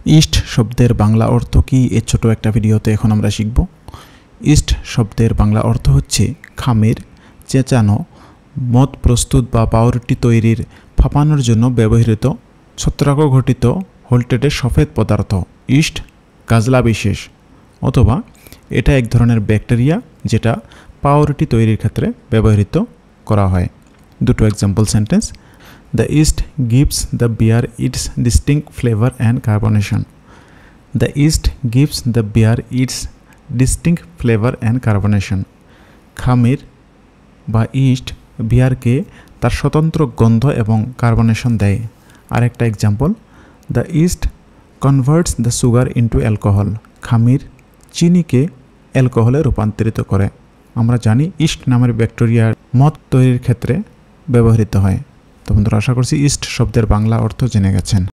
East শব্দের বাংলা অর্থ কী এর ছোট একটা ভিডিওতে এখন আমরা শিখব। ইস্ট শব্দের বাংলা অর্থ হচ্ছে খামির, চেঁচানো, মদ প্রস্তুত বা পাউরুটি তৈরির ফাঁপানোর জন্য ব্যবহৃত ছত্রাক ঘটিত হোল্টেডের সফেদ পদার্থ। ইস্ট কাজলা বিশেষ, অথবা এটা এক ধরনের ব্যাকটেরিয়া যেটা পাউরুটি তৈরির ক্ষেত্রে ব্যবহৃত করা হয়। দুটো example sentence. The yeast gives the beer its distinct flavor and carbonation. The yeast gives the beer its distinct flavor and carbonation. খামির বা ইস্ট বিয়ারকে তার স্বতন্ত্র গন্ধ এবং কার্বনেশন দেয়। আরেকটা example, the yeast converts the sugar into alcohol. খামির চিনিকে অ্যালকোহলে রূপান্তরিত করে। আমরা জানি ইস্ট নামের ব্যাকটেরিয়া মদ তৈরির ক্ষেত্রে ব্যবহৃত হয়। তো বন্ধুরা, আশা করছি ইস্ট শব্দের বাংলা অর্থ জেনে গেছেন।